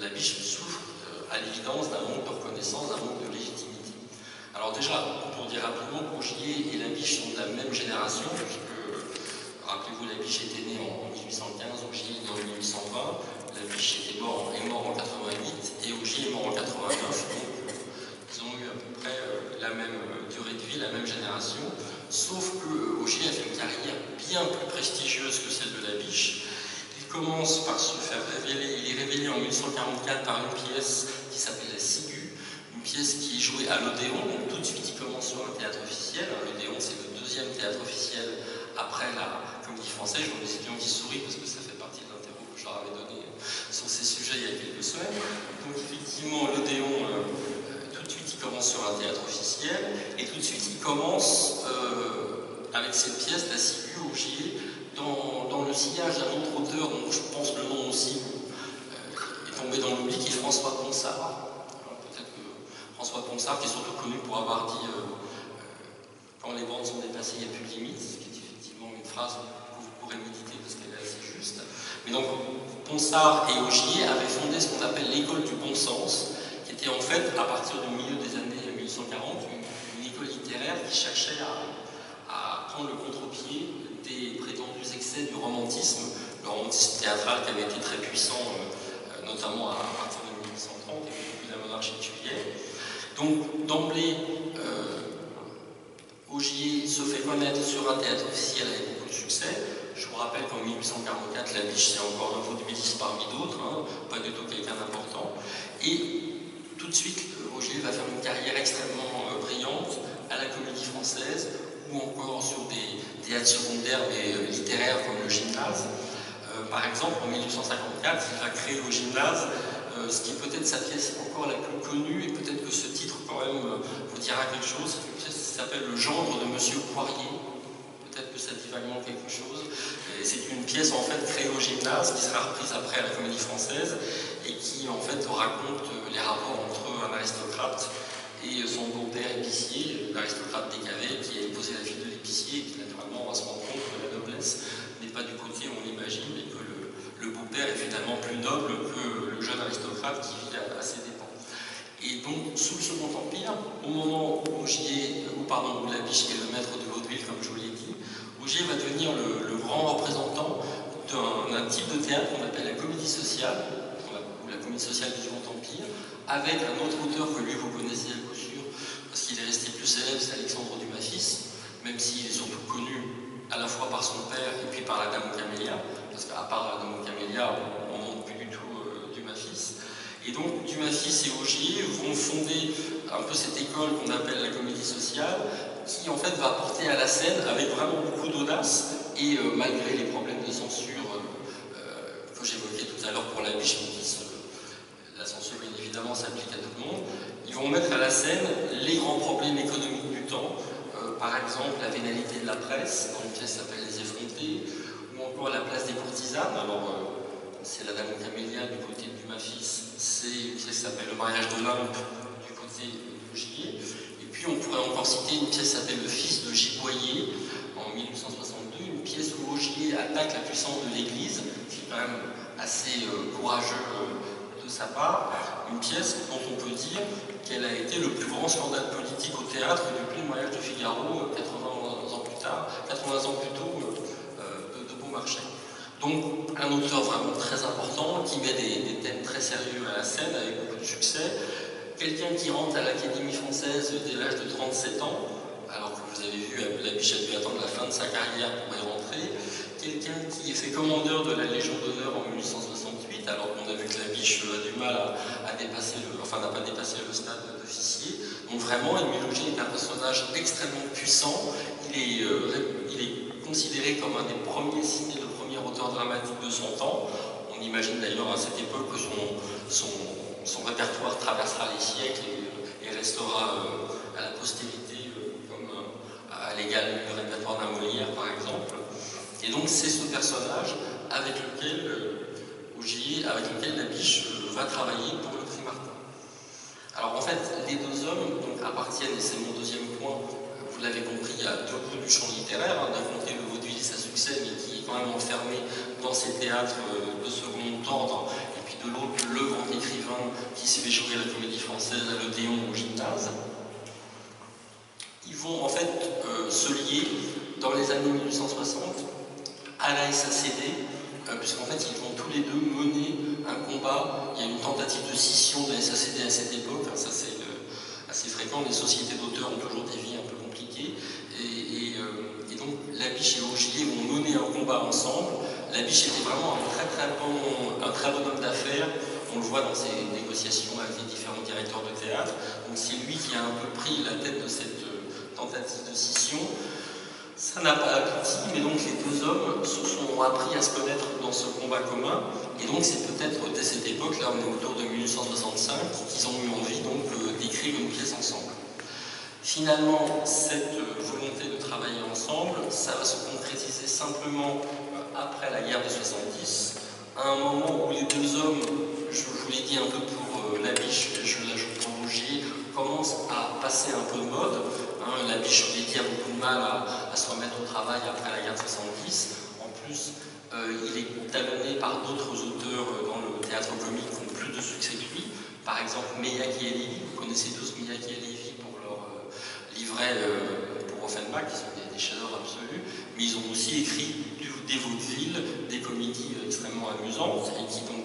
[SPEAKER 1] la Biche souffre euh, à l'évidence d'un manque de reconnaissance, d'un manque de légitimité. Alors déjà, pour dire rapidement, Augier et la Biche sont de la même génération, puisque, rappelez-vous, la Biche était née en mille huit cent quinze, Augier est né en mille huit cent vingt, la Biche était mort, est mort en quatre-vingt-huit et Augier est mort en quatre-vingt-neuf, donc ils ont eu à peu près euh, la même euh, durée de vie, la même génération, sauf que euh, Augier a fait une carrière bien plus prestigieuse que celle de la Biche. Il commence par se faire révéler, il est révélé en mille huit cent quarante-quatre par une pièce qui s'appelle La Ciguë, une pièce qui est jouée à l'Odéon, donc tout de suite il commence sur un théâtre officiel. L'Odéon c'est le deuxième théâtre officiel après la Comédie Française. Je vois des étudiants qui sourient parce que ça fait partie de l'interview que je leur avais donné sur ces sujets il y a quelques semaines. Donc effectivement l'Odéon, euh, tout de suite il commence sur un théâtre officiel et tout de suite il commence euh, avec cette pièce, La Ciguë, Augier, Dans, dans le sillage d'un autre auteur dont je pense le nom aussi euh, est tombé dans l'oubli, qui est François Ponsard. Peut-être que François Ponsard, qui est surtout connu pour avoir dit euh, euh, quand les bornes sont dépassées, il n'y a plus de limite, ce qui est effectivement une phrase que vous pourrez méditer parce qu'elle est assez juste. Mais donc Ponsard et Augier avaient fondé ce qu'on appelle l'école du bon sens, qui était en fait, à partir du milieu des années mille huit cent quarante, une, une école littéraire qui cherchait à, à prendre le contre-pied des prétendus excès du romantisme, le romantisme théâtral qui avait été très puissant, euh, notamment à partir de mille huit cent trente et depuis la monarchie de Juillet. Donc d'emblée, euh, Augier se fait connaître sur un théâtre officiel avec beaucoup de succès. Je vous rappelle qu'en mille huit cent quarante-quatre, la Biche c'est encore un vaudevilliste parmi d'autres, hein, pas du tout quelqu'un d'important. Et tout de suite, Augier va faire une carrière extrêmement euh, brillante à la Comédie Française, ou encore sur des théâtres secondaires mais euh, littéraires comme le Gymnase. Euh, par exemple, en mille huit cent cinquante-quatre, il va créer au Gymnase euh, ce qui est peut-être sa pièce encore la plus connue, et peut-être que ce titre quand même euh, vous dira quelque chose. C'est une pièce qui s'appelle Le gendre de Monsieur Poirier. Peut-être que ça dit vaguement quelque chose. C'est une pièce en fait créée au Gymnase, qui sera reprise après à la Comédie Française, et qui en fait raconte les rapports entre un aristocrate et son beau-père épicier, l'aristocrate décavé, qui a épousé la fille de l'épicier, et qui naturellement on va se rendre compte que la noblesse n'est pas du côté où on imagine, et que le, le beau-père est finalement plus noble que le jeune aristocrate qui vit à, à ses dépens. Et donc, sous le Second Empire, au moment où Augier, ou pardon, où la Biche est le maître de vaudeville, comme je vous l'ai dit, Augier va devenir le, le grand représentant d'un type de théâtre qu'on appelle la comédie sociale, ou la comédie sociale du Second Empire, avec un autre auteur que lui vous connaissez à coup sûr, parce qu'il est resté plus célèbre, c'est Alexandre Dumas fils, même s'il est surtout connu à la fois par son père et puis par la Dame aux Camélias, parce qu'à part la Dame aux Camélias, on ne montre plus du tout euh, Dumas fils. Et donc Dumas fils et Augier vont fonder un peu cette école qu'on appelle la comédie sociale, qui en fait va porter à la scène avec vraiment beaucoup d'audace, et euh, malgré les problèmes de censure euh, que j'évoquais tout à l'heure pour la Biche, mais qui se la censure, bien évidemment, s'applique à tout le monde. Ils vont mettre à la scène les grands problèmes économiques du temps, euh, par exemple la vénalité de la presse, dans une pièce qui s'appelle Les Effrontés, ou encore la place des courtisanes. Alors, euh, c'est la Dame aux Camélias du côté de Dumas fils, c'est une pièce qui s'appelle Le mariage d'Olympe du côté d'Augier. Et puis, on pourrait encore citer une pièce qui s'appelle Le fils de Giboyer, en mille huit cent soixante-deux, une pièce où Augier attaque la puissance de l'Église, qui est quand même assez euh, courageux. Euh, de sa part, une pièce dont on peut dire qu'elle a été le plus grand scandale politique au théâtre depuis le mariage de Figaro, quatre-vingts ans plus tard, quatre-vingts ans plus tôt, euh, de, de Beaumarchais. Donc un auteur vraiment très important, qui met des, des thèmes très sérieux à la scène, avec beaucoup de succès, quelqu'un qui rentre à l'Académie française dès l'âge de trente-sept ans, alors que vous avez vu, la Biche a dû attendre la fin de sa carrière pour y rentrer, quelqu'un qui est fait commandeur de la Légion d'honneur en mille huit cent soixante-huit, alors qu'on a vu que la Biche a du mal à, à dépasser le, enfin n'a pas dépassé le stade d'officier. Donc vraiment, Émile Augier est un personnage extrêmement puissant. Il est, euh, il est considéré comme un des premiers, si le premier auteur dramatique de son temps. On imagine d'ailleurs à cette époque que son, son, son répertoire traversera les siècles et, et restera euh, à la postérité euh, comme euh, à l'égal du répertoire d'un Molière par exemple. Et donc c'est ce personnage avec lequel euh, Augier, avec lequel la Biche euh, va travailler pour le prix Martin. Alors en fait, les deux hommes donc, appartiennent, et c'est mon deuxième point, vous l'avez compris, à deux bouts du champ littéraire, hein, d'un côté le vaudevilliste à succès, mais qui est quand même enfermé dans ces théâtres euh, de second ordre, et puis de l'autre le grand écrivain qui se fait jouer à la Comédie Française, à l'Odéon ou au Gymnase. Ils vont en fait euh, se lier dans les années mille huit cent soixante à la S A C D, euh, puisqu'en fait ils vont tous les deux mener un combat. Il y a une tentative de scission de la S A C D à cette époque, hein, ça c'est euh, assez fréquent, les sociétés d'auteurs ont toujours des vies un peu compliquées, et, et, euh, et donc Labiche et Augier vont mener un combat ensemble. Labiche était vraiment un très très bon, un très bon homme d'affaires, on le voit dans ses négociations avec les différents directeurs de théâtre, donc c'est lui qui a un peu pris la tête de cette euh, tentative de scission. Ça n'a pas abouti, mais donc les deux hommes se sont appris à se connaître dans ce combat commun, et donc c'est peut-être dès cette époque, là on est autour de mille huit cent soixante-cinq, qu'ils ont eu envie donc d'écrire une pièce ensemble. Finalement, cette volonté de travailler ensemble, ça va se concrétiser simplement après la guerre de soixante-dix, à un moment où les deux hommes, je vous l'ai dit un peu pour Labiche, je l'ajoute pour Augier, commencent à passer un peu de mode. Hein, Labiche, je l'ai dit, a beaucoup de mal à, à se remettre au travail après la guerre de soixante-dix. En plus, euh, il est talonné par d'autres auteurs dans le théâtre comique qui ont plus de succès que lui. Par exemple, Miyake et Lévy, vous connaissez tous Miyake et Lévy pour leur euh, livret euh, pour Offenbach, qui sont des, des chefs-d'œuvre absolus, mais ils ont aussi écrit du, des vaudevilles, des comédies extrêmement amusantes, et qui donc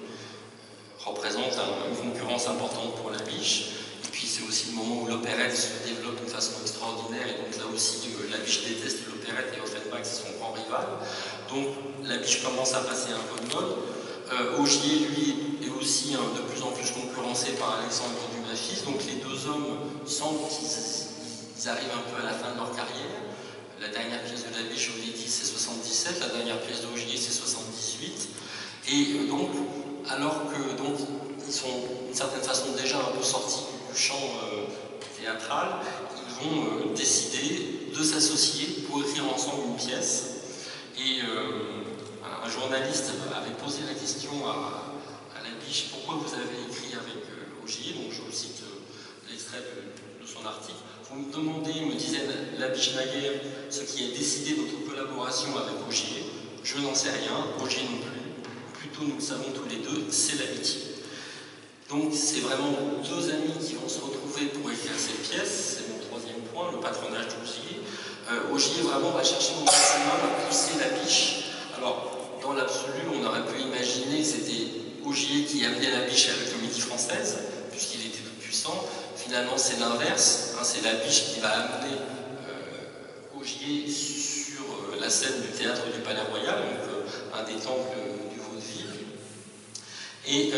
[SPEAKER 1] euh, représentent un, une concurrence importante pour Labiche. Et puis c'est aussi le moment où l'opérette se développe d'une façon extraordinaire, et donc là aussi euh, Labiche déteste l'opérette et Offenbach c'est son grand rival. Donc Labiche commence à passer un peu de mode. Euh, Augier, lui, est aussi hein, de plus en plus concurrencé par Alexandre Dumas-Fils, donc les deux hommes semblent qu'ils arrivent un peu à la fin de leur carrière. La dernière pièce de Labiche, je vous l'ai dit, c'est soixante-dix-sept, la dernière pièce d'Augier, c'est soixante-dix-huit. Et euh, donc, alors que donc, ils sont d'une certaine façon déjà un peu sortis du champ euh, théâtral, ils vont euh, décider de s'associer pour écrire ensemble une pièce. Et euh, un journaliste avait posé la question à, à Labiche, pourquoi vous avez écrit avec euh, Augier, donc je vous cite euh, l'extrait de, de son article. Vous me demandez, me disait Labiche naguère, ce qui a décidé notre collaboration avec Augier. Je n'en sais rien, Augier non plus. Plutôt nous le savons tous les deux, c'est l'amitié. Donc c'est vraiment deux amis qui vont se retrouver pour écrire cette pièce, c'est mon troisième point, le patronage d'Augier. Euh, Augier vraiment va chercher au maximum à pousser Labiche. Alors, dans l'absolu, on aurait pu imaginer que c'était Augier qui amenait Labiche à la Comédie Française, puisqu'il était tout puissant. Finalement, c'est l'inverse, hein, c'est Labiche qui va amener euh, Augier sur euh, la scène du théâtre du Palais Royal, donc euh, un des temples euh, du vaudeville. Et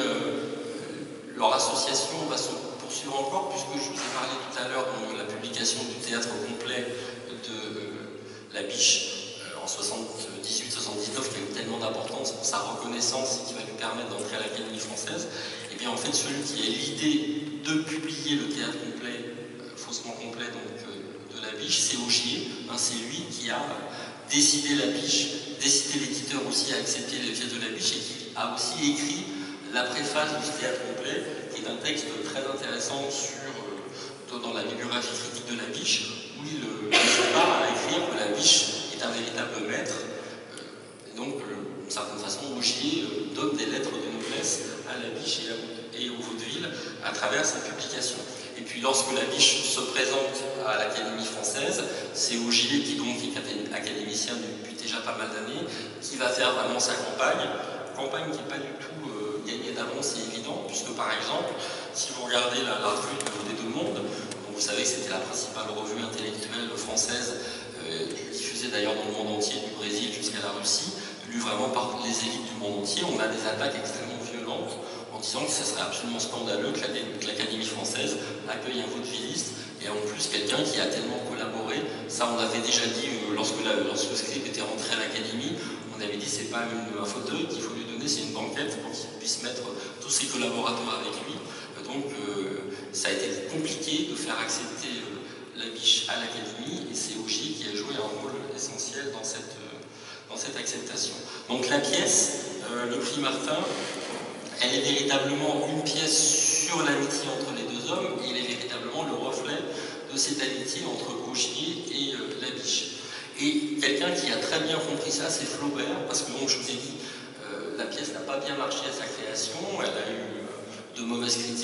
[SPEAKER 1] euh, leur association va se poursuivre encore, puisque je vous ai parlé tout à l'heure de la publication du théâtre complet de euh, Labiche euh, en soixante-dix-huit soixante-dix-neuf, qui a eu tellement d'importance pour sa reconnaissance et qui va lui permettre d'entrer à l'Académie française. Et bien en fait, celui qui a l'idée de publier le théâtre complet, euh, faussement complet donc, euh, de Labiche, c'est Augier. Hein, c'est lui qui a décidé Labiche, décidé l'éditeur aussi à accepter les pièces de Labiche, et qui a aussi écrit la préface du théâtre complet, qui est un texte très intéressant sur, euh, dans la bibliographie critique de Labiche, où il euh, n'hésite pas à écrire que Labiche est un véritable maître. Euh, et donc, euh, d'une certaine façon, Augier euh, donne des lettres de noblesse à Labiche et, à, et au vaudeville à travers sa publication. Et puis, lorsque Labiche se présente à l'Académie française, c'est Augier, qui donc est académicien depuis déjà pas mal d'années, qui va faire vraiment sa campagne. Campagne qui n'est pas du tout euh, gagnée d'avance et évidente, puisque par exemple, si vous regardez la, la revue des Deux Mondes, donc vous savez que c'était la principale revue intellectuelle française, euh, diffusée d'ailleurs dans le monde entier, du Brésil jusqu'à la Russie, lue vraiment par les élites du monde entier, on a des attaques extrêmement violentes en disant que ce serait absolument scandaleux que l'Académie française accueille un vaudevilliste, et en plus quelqu'un qui a tellement collaboré. Ça on avait déjà dit euh, lorsque, la, lorsque Scribe était rentré à l'Académie, on avait dit c'est pas une, un fauteuil qu'il faut lui donner, c'est une banquette pour qu'il puisse mettre tous ses collaborateurs avec lui. Donc euh, ça a été compliqué de faire accepter euh, Labiche à l'Académie, et c'est Augier qui a joué un rôle essentiel dans cette, euh, dans cette acceptation. Donc la pièce, euh, le prix Martin, elle est véritablement une pièce sur l'amitié entre les deux hommes, et elle est véritablement le reflet de cette amitié entre Augier et euh, Labiche. Et quelqu'un qui a très bien compris ça, c'est Flaubert, parce que donc, je vous ai dit, euh, la pièce n'a pas bien marché à sa création, elle a eu euh, de mauvaises critiques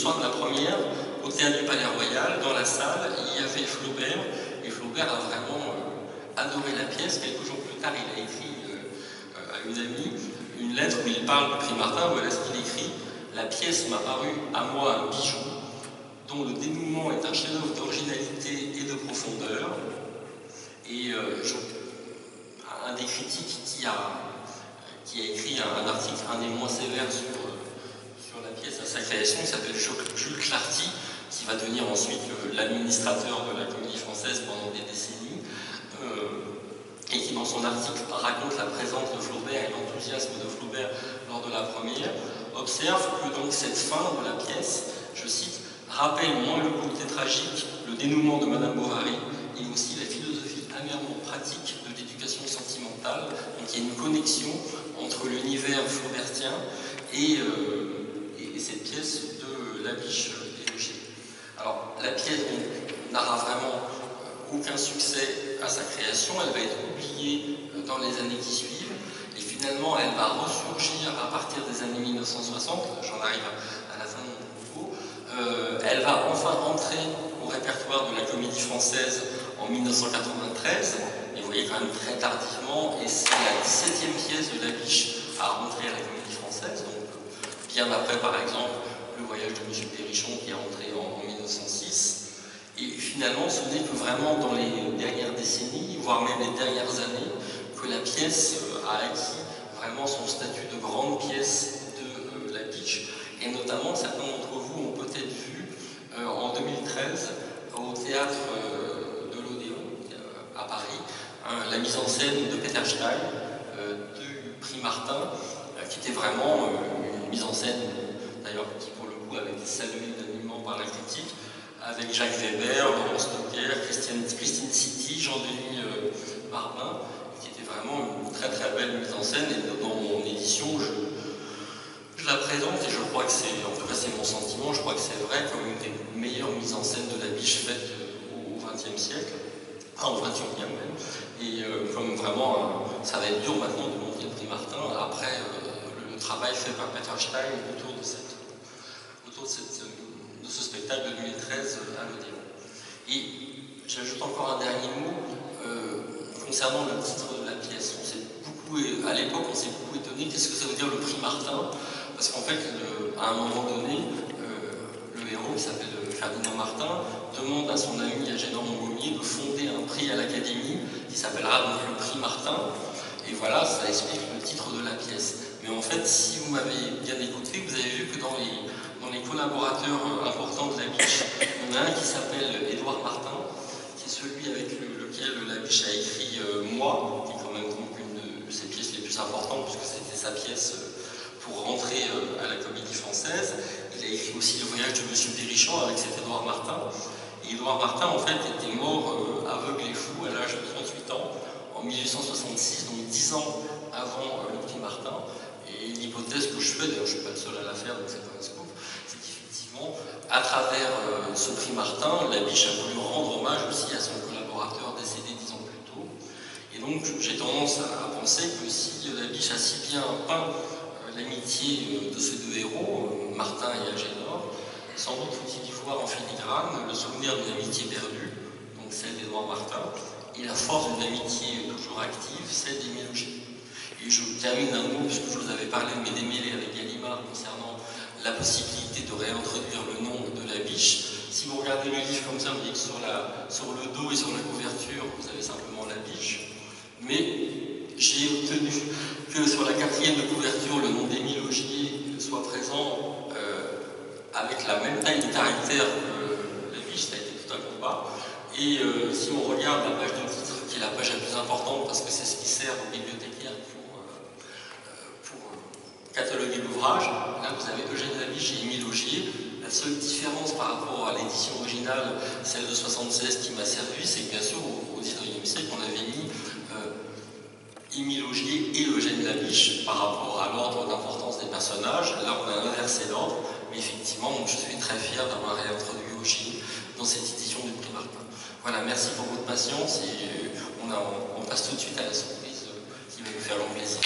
[SPEAKER 1] soir de la première, au théâtre du Palais Royal, dans la salle, il y avait Flaubert, et Flaubert a vraiment euh, adoré la pièce. Quelques jours plus tard, il a écrit euh, à une amie une lettre où il parle du prix Martin. Voilà ce qu'il écrit: « La pièce m'a paru à moi un bijou, dont le dénouement est un chef-d'œuvre d'originalité et de profondeur. » Et euh, je, un des critiques qui a, qui a écrit un, un article, un des moins sévères sur, sur la pièce à sa création, s'appelle Jules Clarty, qui va devenir ensuite l'administrateur de la Comédie Française pendant des décennies, euh, et qui dans son article raconte la présence de Flaubert et l'enthousiasme de Flaubert lors de la première, observe que donc cette fin de la pièce, je cite, rappelle moins le côté tragique, le dénouement de Madame Bovary, et aussi la philosophie amèrement pratique de l'éducation sentimentale. Donc il y a une connexion entre l'univers flaubertien et, euh, et cette pièce de Labiche et Augier. Alors la pièce n'aura vraiment aucun succès à sa création, elle va être oubliée dans les années qui suivent, et finalement elle va ressurgir à partir des années mille neuf cent soixante, j'en arrive à la fin de mon propos. Euh, elle va enfin entrer au répertoire de la Comédie Française en mille neuf cent quatre-vingt-treize, et vous voyez quand même très tardivement, et c'est la dix-septième pièce de Labiche à rentrer à la Comédie Française, donc bien après par exemple Le Voyage de Monsieur Perrichon qui est rentré en, en mille neuf cent six. Et finalement, ce n'est que vraiment dans les dernières décennies, voire même les dernières années, que la pièce a acquis vraiment son statut de grande pièce de euh, Labiche. Et notamment, certains d'entre vous ont peut-être vu euh, en deux mille treize, au théâtre euh, de l'Odéon, euh, à Paris, hein, la mise en scène de Peter Stein, euh, du prix Martin, euh, qui était vraiment euh, une mise en scène, d'ailleurs, qui pour le coup avait été saluée unanimement par la critique, avec Jacques Weber, Laurent Stocker, Christine, Christine City, Jean-Denis euh, Barbin, qui était vraiment une très très belle mise en scène. Et dans mon édition, je, je la présente et je crois que c'est, en tout cas c'est mon sentiment, je crois que c'est vrai, comme une des meilleures mises en scène de Labiche faites au vingtième siècle, enfin au vingt et unième même, et euh, comme vraiment, euh, ça va être dur maintenant de monter le prix Martin après euh, le, le travail fait par Peter Stein autour de cette, autour de cette de ce spectacle de deux mille treize à l'Odéon. Et j'ajoute encore un dernier mot euh, concernant le titre de la pièce. On s'est beaucoup, à l'époque, on s'est beaucoup étonné qu'est-ce que ça veut dire le prix Martin, parce qu'en fait, le, à un moment donné, euh, le héros, qui s'appelle Ferdinand Martin, demande à son ami Agénor Montgommier de fonder un prix à l'Académie qui s'appellera donc le prix Martin. Et voilà, ça explique le titre de la pièce. Mais en fait, si vous m'avez bien écouté, vous avez vu que dans les Dans les collaborateurs importants de Labiche, il y en a un qui s'appelle Édouard Martin, qui est celui avec lequel Labiche a écrit euh, Moi, qui est quand même donc une de ses pièces les plus importantes, puisque c'était sa pièce pour rentrer euh, à la Comédie Française. Il a écrit aussi Le Voyage de Monsieur Perrichon avec cet Édouard Martin. Et Édouard Martin, en fait, était mort euh, aveugle et fou à l'âge de trente-huit ans, en mille huit cent soixante-six, donc dix ans avant euh, le prix Martin. Et l'hypothèse que je fais, d'ailleurs je ne suis pas le seul à la faire, donc c'est pas un scoop, c'est qu'effectivement, à travers euh, ce prix Martin, Labiche a voulu rendre hommage aussi à son collaborateur décédé dix ans plus tôt. Et donc j'ai tendance à, à penser que si Labiche a si bien peint euh, l'amitié de ces deux héros, euh, Martin et Agénor, sans doute faut-il y voir en filigrane le souvenir d'une amitié perdue, donc celle d'Édouard Martin, et la force d'une amitié toujours active, celle d'Émile Augier. Et je termine un mot, puisque je vous avais parlé de mes démêlés avec Gallimard concernant la possibilité de réintroduire le nom de Labiche. Si vous regardez le livre comme ça, vous voyez que sur, la, sur le dos et sur la couverture, vous avez simplement Labiche. Mais j'ai obtenu que sur la quatrième de couverture, le nom d'Émile Augier soit présent euh, avec la même taille de caractère que Labiche. Ça a été tout un combat. Et euh, si on regarde la page de titre, qui est la page la plus importante, parce que c'est ce qui sert aux bibliothécaires pour cataloguer l'ouvrage, là vous avez Eugène Labiche et Émile Augier. La seule différence par rapport à l'édition originale, celle de soixante-seize qui m'a servi, c'est que bien sûr au dix-neuvième siècle on avait mis euh, Émile Augier et Eugène Labiche par rapport à l'ordre d'importance des personnages. Là on a inversé l'ordre, mais effectivement donc, je suis très fier d'avoir réintroduit Augier dans cette édition du prix Martin. Voilà, merci pour votre patience et on, a, on passe tout de suite à la surprise qui va nous faire long plaisir.